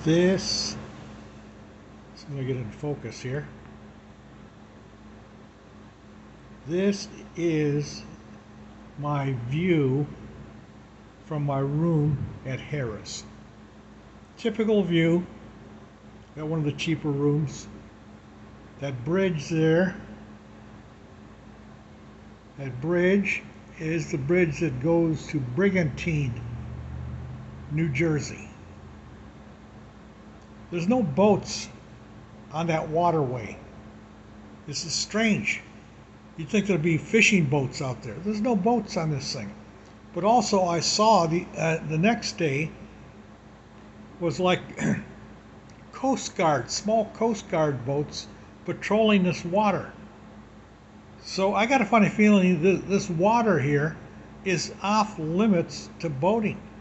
This, so let me get in focus here. This is my view from my room at Harrah's. Typical view. Got one of the cheaper rooms. That bridge there, that bridge is the bridge that goes to Brigantine, New Jersey. There's no boats on that waterway. This is strange. You'd think there'd be fishing boats out there. There's no boats on this thing. But also I saw the next day was like Coast Guard, small Coast Guard boats patrolling this water. So I got a funny feeling that this water here is off limits to boating.